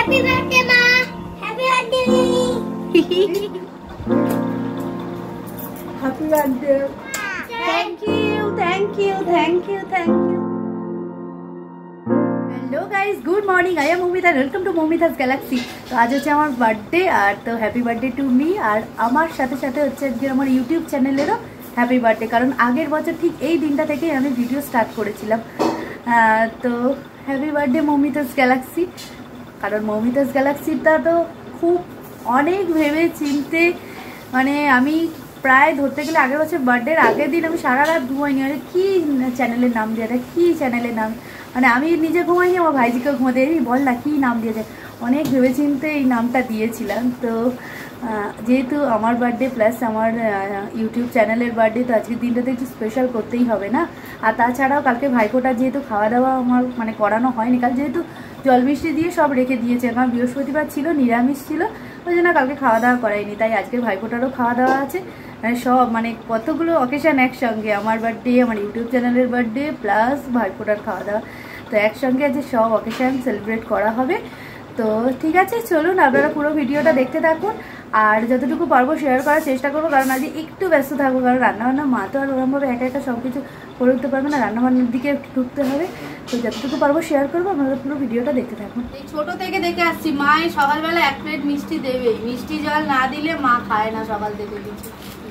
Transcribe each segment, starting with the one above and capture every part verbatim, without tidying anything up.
Happy birthday মা, happy birthday happy birthday. Thank you thank you thank you thank you. Hello guys, good morning. I am Moumita, welcome to Moumita's galaxy. তো আজ হচ্ছে আমার birthday, আর তো happy birthday to me. আর আমার সাথে সাথে হচ্ছে আজকে আমার ইউটিউব চ্যানেলেরও হ্যাপি বার্থডে, কারণ আগের বছর ঠিক এই দিনটা থেকেই আমি ভিডিও স্টার্ট করেছিলাম। তো হ্যাপি বার্থডে মৌমিতাস গ্যালাক্সি। কারণ মৌমিতাস গ্যালাক্সিটা তো খুব অনেক ভেবে চিনতে, মানে আমি প্রায় ধরতে গেলে আগের বছর বার্থডের আগের দিন আমি সারা রাত ঘুমাইনি, মানে কী চ্যানেলের নাম দিয়ে দেয়, কী চ্যানেলের নাম, মানে আমি নিজে ঘুমাইনি, আমার ভাইজিকে ঘুমাতে এই বল না কী নাম দিয়েছে, অনেক ভেবেচিন্তে এই নামটা দিয়েছিলাম। তো যেহেতু আমার বার্থডে প্লাস আমার ইউটিউব চ্যানেলের বার্থডে, তো আজকের দিনটাতে একটু স্পেশাল করতেই হবে না। আর তাছাড়াও কালকে ভাইফোঁটা যেহেতু খাওয়া দাওয়া আমার মানে করানো হয়নি, কাল যেহেতু জল মিষ্টি দিয়ে সব রেখে দিয়েছে, কারণ বৃহস্পতিবার ছিল, নিরামিষ ছিল, ওই জন্য কালকে খাওয়া দাওয়া করাইনি, তাই আজকে ভাইফোঁটারও খাওয়া দাওয়া আছে। মানে সব মানে কতগুলো অকেশান একসঙ্গে, আমার বার্থডে, আমার ইউটিউব চ্যানেলের বার্থডে প্লাস ভাইফোঁটার খাওয়া দাওয়া, তো একসঙ্গে আজ সব অকেশান সেলিব্রেট করা হবে। তো ঠিক আছে, চলুন আপনারা পুরো ভিডিওটা দেখতে থাকুন, আর যতটুকু পারবো শেয়ার করার চেষ্টা করবো, কারণ আজ একটু ব্যস্ত থাকবো, কারণ রান্নাবান্না মা তো আর ওরমভাবে একা একা সব কিছু করে উঠতে পারবে না, রান্নাবান্নার দিকে ঢুকতে হবে। তো যতটুকু পারবো শেয়ার করবো, আপনারা পুরো ভিডিওটা দেখতে থাকুন। এই ছোটো থেকে দেখে আসছি, মা এই সকালবেলা এক প্লেট মিষ্টি দেবেই, মিষ্টি জল না দিলে মা খায় না সকাল থেকে কিছু।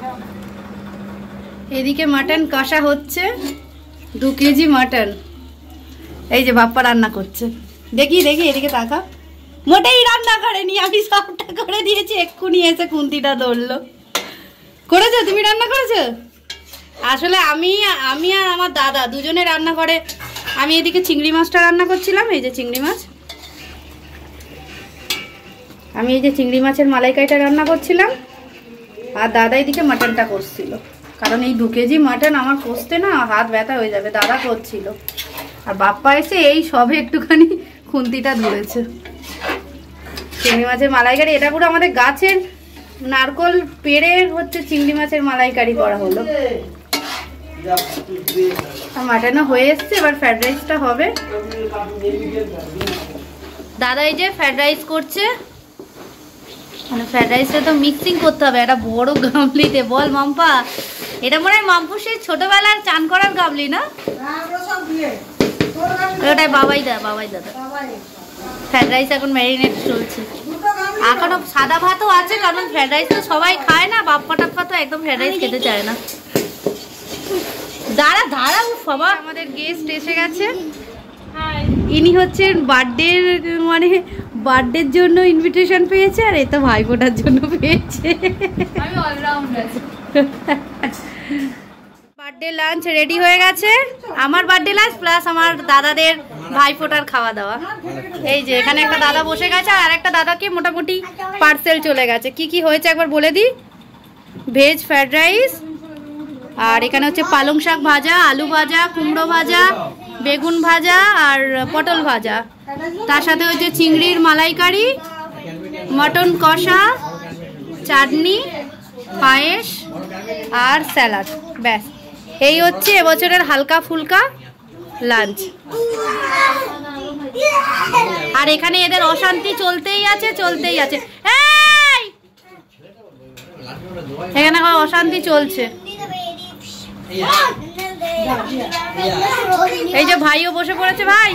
এদিকে মাটন কষা হচ্ছে, দু কেজি মাটন, এই যে বাপ্পা রান্না করছে, দেখি দেখি এদিকে তাকা, মোটেই রান্না করেনি, আমি সবটা করে দিয়েছি, এক্ষুনি এসে খুন্তিটা ধরলো। করেছো তুমি, রান্না করেছো? আসলে আমি আমি আর আমার দাদা দুজনে রান্না করে, আমি এদিকে চিংড়ি মাছটা রান্না করছিলাম, এই যে চিংড়ি মাছ, আমি এই যে চিংড়ি মাছের মালাইকারিটা রান্না করছিলাম, আর দাদা এদিকে মাটনটা করছিল, কারণ এই দু কেজি মাটন আমার কষতে না হাত ব্যথা হয়ে যাবে, দাদা করছিল। আর বাপ্পা এসে এই সবে একটুখানি খুন্তিটা ধরেছে। চিংড়ি মাছের মালাইকারি, এটা পুরো আমাদের গাছের নারকল পেড়ে হচ্ছে চিংড়ি মাছের মালাইকারি করা হলো। মাটনও হয়ে এসছে, এবার ফ্রাইড রাইসটা হবে। দাদা এই যে ফ্রাইড রাইস করছে, মানে ফ্রাইড রাইসটা তো মিক্সিং করতে হবে একটা বড় গামলিতে। বল মাম্পা, এটা মনে হয় মাম্পু সেই ছোটবেলার চান করার গামলি না? ওটাই বাবাই দা বাবাই দাদা। ফ্রাইড রাইস এখন ম্যারিনেট চলছে, এখনো সাদা ভাতও আছে, কারণ ফ্রাইড রাইস তো সবাই খায় না, বাপ্পা টাপ্পা তো একদম ফ্রাইড রাইস খেতে চায় না। দাঁড়া দাঁড়া, বাবা আমাদের গেস্ট এসে গেছে, ইনি হচ্ছেন বার্থডে, মানে বার্থডের জন্য ইনভিটেশন পেয়েছে, আর এই তো ভাইফোঁটার জন্য পেয়েছে। আমি অলরাউন্ডার। বার্থডে লাঞ্চ রেডি হয়ে গেছে, আমার বার্থডে লাঞ্চ প্লাস আমার দাদাদের ভাইফোঁটার খাওয়া দাওয়া। এই যে এখানে একটা দাদা বসে গেছে, আর একটা দাদাকে মোটামুটি পার্সেল চলে গেছে। কি কি হয়েছে একবার বলে দিই। ভেজ ফ্রাইড রাইস, আর এখানে হচ্ছে পালং শাক ভাজা, আলু ভাজা, কুমড়ো ভাজা, বেগুন ভাজা আর পটল ভাজা, তার সাথে হচ্ছে চিংড়ির মালাইকারি, মটন কষা, চাটনি, পায়েস আর স্যালাড। ব্যাস, এই হচ্ছে এবছরের হালকা ফুলকা লাঞ্চ। আর এখানে এদের অশান্তি চলতেই আছে চলতেই আছে এই এখানে অশান্তি চলছে। এই যে ভাইও বসে পড়েছে, ভাই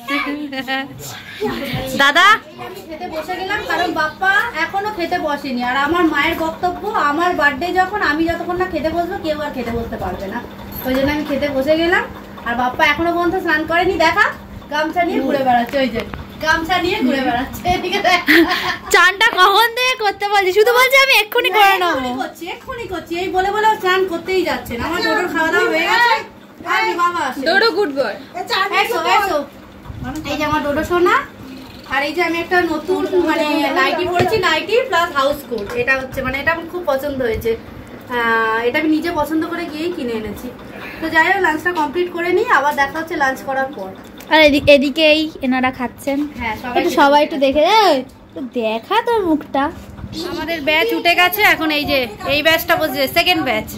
দাদা খেতে বসে গেলাম, কারণ বাপ্পা এখনো খেতে বসেনি, আর আমার মায়ের বক্তব্য আমার বার্থডে যখন, আমি যতক্ষণ না খেতে বসবো কেউ আর খেতে বসতে পারবে না, ওই জন্য আমি খেতে বসে গেলাম। আর বাপ্পা এখনো পর্যন্ত স্নান করেনি, দেখা গামছা নিয়ে ঘুরে বেড়াচ্ছে, ওই যে গামছা নিয়ে ঘুরে বেড়াচ্ছে। চানটা কখন থেকে করতে বলছি, শুধু বলছি আমি এক্ষুনি করে নেবো, করছি এক্ষুনি করছি, এই বলে বলে চান করতেই যাচ্ছে না। আমার ডোডোর খাওয়া দাওয়া হয়ে গেছে, বাবা ডোডো গুড বয়, এসো এসো। এই যে আমার ডোডো সোনা, আর এই যে আমি একটা নতুন মানে নাইটি পরেছি, নাইটি প্লাস হাউস কোট, এটা হচ্ছে মানে এটা আমার খুব পছন্দ হয়েছে, এটা আমি নিজে পছন্দ করে গিয়েই কিনে এনেছি। তো যাই হোক, লাঞ্চটা কমপ্লিট করে নিই, আবার দেখা হচ্ছে লাঞ্চ করার পর। আর এদিকে এই এনারা খাচ্ছেন, হ্যাঁ একটু সবাই একটু দেখে দেখা তোর মুখটা। আমাদের ব্যাচ উঠে গেছে, এখন এই যে এই ব্যাচটা বসে সেকেন্ড ব্যাচ।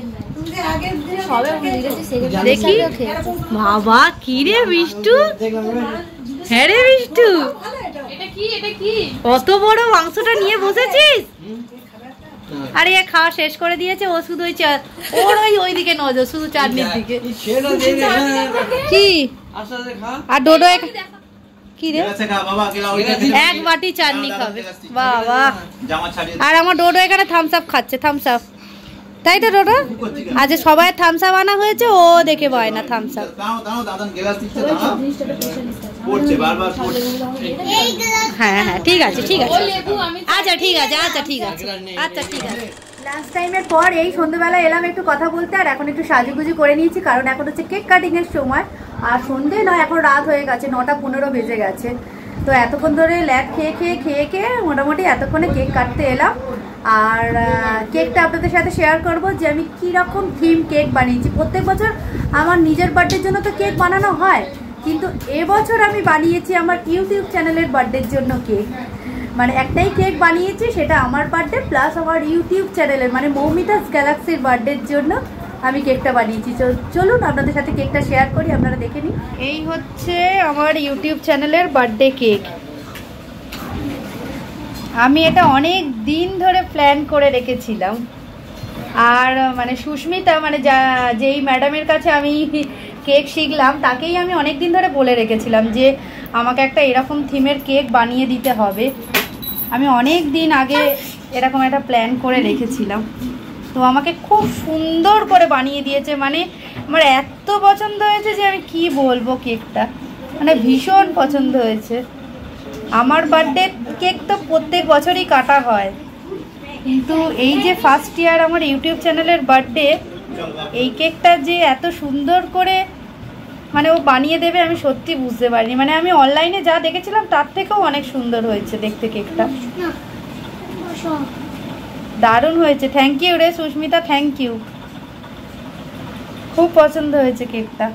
দেখি বাবা কি রে বিষ্টু, হ্যাঁ রে বিষ্টু এটা কি এটা কি কত বড় মাংসটা নিয়ে বসেছিস? আরে এ খাওয়া শেষ করে দিয়েছে, ও শুধু ওই ওর ওই ওইদিকে নজর, শুধু চাটনির দিকে। কি আর ডোডো কি রে এক বাটি চাটনি খাবে বাবা। আর আমার ডোডো এখানে থামস আপ খাচ্ছে, থামস আপ, তাই তো ডোডো? আজ সবাই থামস আপ আনা হয়েছে, ও দেখে পায় না থামস আপ। হ্যাঁ হ্যাঁ ঠিক আছে ঠিক আছে, আচ্ছা ঠিক আছে আচ্ছা ঠিক আছে আচ্ছা ঠিক আছে। লাস্ট টাইমের পর এই সন্ধ্যেবেলা এলাম একটু কথা বলতে, আর এখন একটু সাজুগুজু করে নিয়েছি, কারণ এখন হচ্ছে কেক কাটিং এর সময়। আর সন্ধ্যে নয়, এখন রাত হয়ে গেছে, নটা পনেরো বেজে গেছে। তো এতক্ষণ ধরে ল্যাব খেয়ে খেয়ে খেয়ে খেয়ে মোটামুটি এতক্ষণে কেক কাটতে এলাম। আর কেকটা আপনাদের সাথে শেয়ার করব যে আমি কীরকম থিম কেক বানিয়েছি। প্রত্যেক বছর আমার নিজের বার্থডের জন্য তো কেক বানানো হয়, কিন্তু এবছর আমি বানিয়েছি আমার ইউটিউব চ্যানেলের বার্থডের জন্য কেক। মানে একটাই কেক বানিয়েছি, সেটা আমার বার্থডে প্লাস আমার ইউটিউব চ্যানেলের মানে মৌমিতাস গ্যালাক্সির বার্থডের জন্য আমি কেকটা বানিয়েছি। চলুন আপনাদের সাথে কেকটা শেয়ার করি, আপনারা দেখে নিন। এই হচ্ছে আমার ইউটিউব চ্যানেলের বার্থডে কেক। আমি এটা অনেক দিন ধরে প্ল্যান করে রেখেছিলাম, আর মানে সুস্মিতা মানে যা যেই ম্যাডামের কাছে আমি কেক শিখলাম তাকেই আমি অনেক দিন ধরে বলে রেখেছিলাম যে আমাকে একটা এরকম থিমের কেক বানিয়ে দিতে হবে। আমি অনেক দিন আগে এরকম একটা প্ল্যান করে রেখেছিলাম, তো আমাকে খুব সুন্দর করে বানিয়ে দিয়েছে। মানে আমার এত পছন্দ হয়েছে যে আমি কি বলবো, কেকটা মানে ভীষণ পছন্দ হয়েছে। আমার বার্থডে কেক তো প্রত্যেক বছরই কাটা হয়, কিন্তু এই যে ফার্স্ট ইয়ার আমার ইউটিউব চ্যানেলের বার্থডে, এই কেকটা যে এত সুন্দর করে মানে ও বানিয়ে দেবে আমি সত্যি বুঝতে পারিনি। মানে আমি অনলাইনে যা দেখেছিলাম তার থেকেও অনেক সুন্দর হয়েছে দেখতে কেকটা, দারুণ হয়েছে। থ্যাংক ইউ রে সুস্মিতা, থ্যাংক ইউ, খুব পছন্দ হয়েছে কেকটা।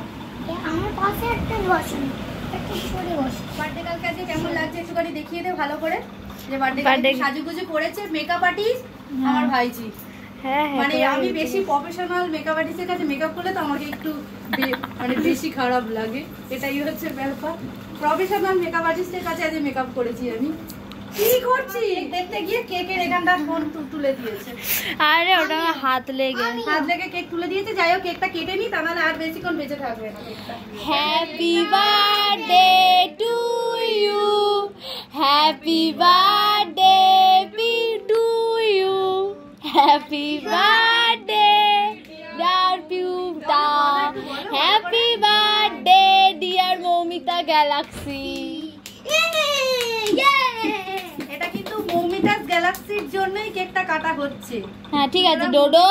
বার্থডে কালকে আজকে কেমন লাগছে একটুখানি দেখিয়ে দে ভালো করে, যে বার্থডে সাজুগুজু করেছে মেকআপ আর্টিস্ট আমার ভাইজি। হ্যাঁ মানে আমি বেশি প্রফেশনাল মেকআপ আর্টিস্টের কাছে মেকআপ করলে তো আমাকে একটু মানে বেশি খারাপ লাগে, এটাই হচ্ছে ব্যাপার। প্রফেশনাল মেকআপ আর্টিস্টের কাছে আজ মেকআপ করেছি আমি। কি করছি দেখতে গিয়ে কেকের এখানটা ফোন তুলে দিয়েছে, আরে ওটা হাত লেগে হাত লেগে কেক তুলে দিয়েছে। যাই হোক কেকটা কেটে নি, তা নাহলে আর বেশিক্ষণ বেঁচে থাকবে না কেকটা। Happy birthday to you, happy birthday to you, happy birthday dear Piuta, happy birthday dear Moumita galaxy. এটা কিন্তু মৌমিতাস গ্যালাক্সির জন্যই কেকটা কাটা হচ্ছে। হ্যাঁ ঠিক আছে ডোডো,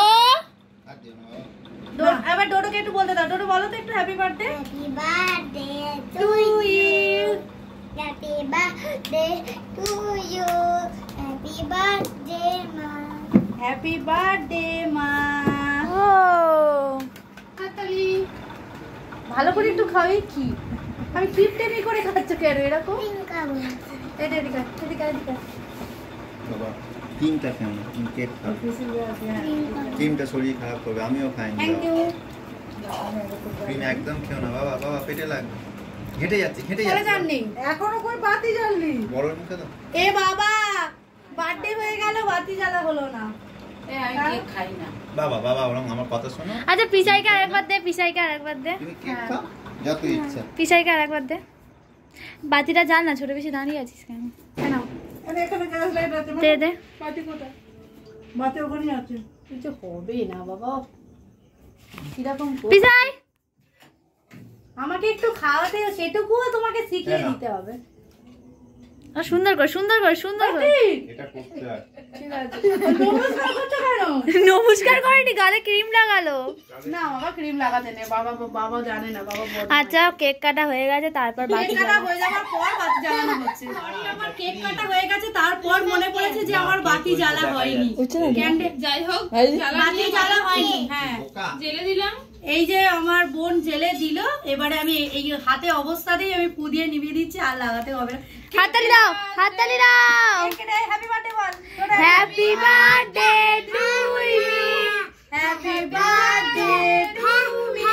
এবার ডোডোকে একটু বলতে দাও। ডোডো বলো তো একটু happy birthday. Happy birthday to you, happy birthday to you, happy birthday মা, হ্যাপি বার্থডে মা। ও হাততালি ভালো করে একটু খাওয়াই। কি আমি টিপটেমি করে খাচ্ছ কেন এরকম? এটা এদিকে এদিকে এদিকে বাবা ক্রিমটা কেমন? কেক ক্রিমটা শরীর খারাপ করবে, আমিও খাইনি। Thank you. ক্রিম একদম খেও না বাবা, বাবা পেটে লাগবে। ঘেটে যাচ্ছে ঘেটে চলে যাচ্ছে। যাননি এখনো কই বাতি জ্বালনি? বড় মুখে দাও। এ বাবা বার্থডে হয়ে গেল বাতি জ্বালা হলো না। এ আমি কেক খাই না বাবা। বাবা ওরকম আমার কথা শোনো। আচ্ছা পিসাইকে আরেকবার দে, পিসাইকে আরেকবার দে, তুমি কেক খাও যত ইচ্ছা। পিসাইকে আরেকবার দে। বাতিটা জ্বাল না, ছোট বেশি দাঁড়িয়ে আছিস কেন? কেন আরে এখানে গ্যাস লাইট আছে। দে দে। বাতি কোথায়? বাতি ওখানে আছে। কিছু হবে না বাবা, কিরকম পিসাই আমাকে একটু খাওয়াতে, সেটুকুও তোমাকে শিখিয়ে দিতে হবে। সুন্দর করে সুন্দর করে সুন্দর করে এটা করতে হয়। ঠিক আছে। নমস্কার করছো কেন? নমস্কার করেনি, গালে ক্রিম লাগালো। না বাবা ক্রিম লাগাতে নেই, বাবা বাবা জানে না বাবা। আচ্ছা কেক কাটা হয়ে গেছে, তারপর কেক বাতি কাটা হয়ে যাওয়ার পর বাতি জ্বালানো হচ্ছে। আমার কেক কাটা হয়ে গেছে, তারপর মনে পড়েছে যে আমার বাতি জ্বালা হয়নি। ক্যান্ডেল যাই হোক বাতি জ্বালা হয়নি। হ্যাঁ জেলে দিলাম। এই যে আমার বোন জেলে দিল, এবারে আমি এই হাতে অবস্থাতেই আমি পু দিয়ে নিভিয়ে দিচ্ছি, আর লাগাতে হবে না। হাততালি দাও, হাততালি দাও। হ্যাপি বার্থডে বল। Happy birthday to you, happy birthday to me,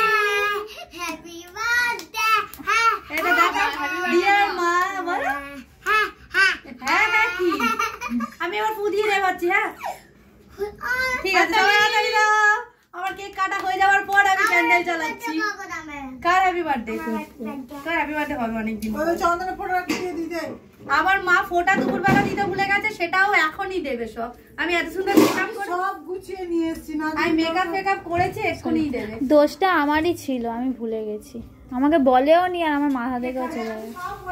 happy birthday এটা দেখো ডিয়ার মা বলো। চালাচ্ছি। হ্যাঁ ঠিক আছে, সবাই হাততালি দাও। আমার কেক কাটা হয়ে যাওয়ার পর আমি ক্যান্ডেল চালাচ্ছি। কার হ্যাপি বার্থডে? কার হ্যাপি বার্থডে হবে অনেকদিন। আমার মা ফোটা দুপুরবেলা দিতে ভুলে গেছে, সেটাও এখনই দেবে সব। আমি এত সুন্দর মেকআপ করে সব গুছিয়ে নিয়ে এসেছি না, আমি মেকআপ মেকআপ করেছি, এখনই দেবে। দোষটা আমারই ছিল, আমি ভুলে গেছি। আমাকে বলেও নি আর আমার মাথা থেকে চলে গেছে।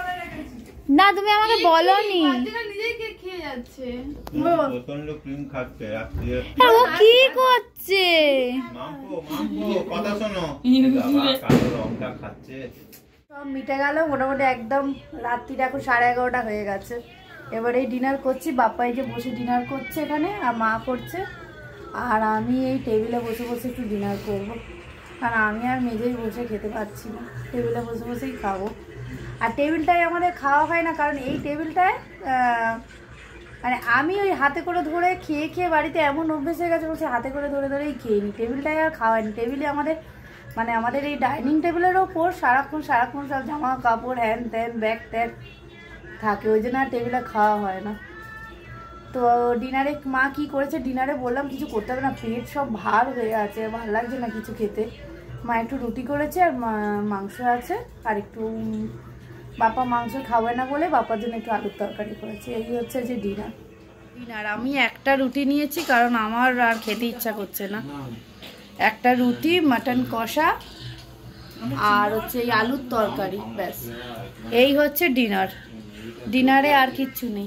না তুমি আমাকে বলোনি। নিজেই কেক খেয়ে যাচ্ছে। প্রচন্ড ক্রিম খাচ্ছে রাত্রে। ও কি করছে? মাম্পো মাম্পো কথা শোনো, বাবা কালো লঙ্কা খাচ্ছে। সব মিটে গেল মোটামুটি, একদম রাত্রিটা এখন সাড়ে এগারোটা হয়ে গেছে। এবারে ডিনার করছি, বাপ্পা এই যে বসে ডিনার করছে এখানে, আর মা করছে, আর আমি এই টেবিলে বসে বসে একটু ডিনার করব। কারণ আমি আর মেঝেই বসে খেতে পারছি না, টেবিলে বসে বসেই খাবো। আর টেবিলটায় আমাদের খাওয়া হয় না, কারণ এই টেবিলটায় মানে আমি ওই হাতে করে ধরে খেয়ে খেয়ে বাড়িতে এমন অভ্যেস হয়ে গেছে, বলছে হাতে করে ধরে ধরেই খেয়ে নিই, টেবিলটায় আর খাওয়াইনি। টেবিলে আমাদের মানে আমাদের এই ডাইনিং টেবিলের ওপর সারাক্ষণ সারাক্ষণ সব জামা কাপড় হ্যান ত্যান ব্যাগ ট্যাগ থাকে, ওই জন্য আর টেবিলে খাওয়া হয় না। তো ডিনারে মা কি করেছে, ডিনারে বললাম কিছু করতে হবে না, পেট সব ভার হয়ে আছে, ভালো লাগছে না কিছু খেতে। মা একটু রুটি করেছে আর মাংস আছে, আর একটু বাপা মাংস খাবে না বলে বাপার জন্য একটু আলুর তরকারি করেছে। এই হচ্ছে যে ডিনার। ডিনার আমি একটা রুটি নিয়েছি, কারণ আমার আর খেতে ইচ্ছা করছে না। একটা রুটি, মাটন কষা, আর হচ্ছে এই আলুর তরকারি, ব্যাস এই হচ্ছে ডিনার। ডিনারে আর কিচ্ছু নেই।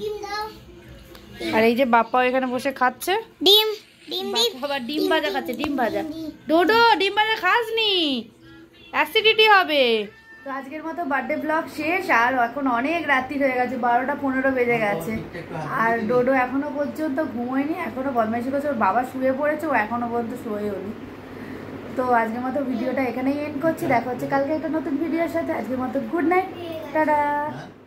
আর এই যে বাপ্পা এখানে বসে খাচ্ছে ডিম ডিম ডিম আবার ডিম ভাজা খাচ্ছে। ডিম ভাজা ডোডো, ডিম ভাজা খাসনি, অ্যাসিডিটি হবে। তো আজকের মতো বার্থডে ব্লগ শেষ। আর এখন অনেক রাত্রি হয়ে গেছে, বারোটা পনেরো বেজে গেছে, আর ডোডো এখনো পর্যন্ত ঘুমোয়নি, এখনো বদমাইশি করছে। ওর বাবা শুয়ে পড়েছে, ও এখনো পর্যন্ত শুয়েওনি। তো আজকের মতো ভিডিওটা এখানেই এন্ড করছি, দেখা হচ্ছে কালকে একটা নতুন ভিডিওর সাথে। আজকের মতো গুড নাইট, টাটা।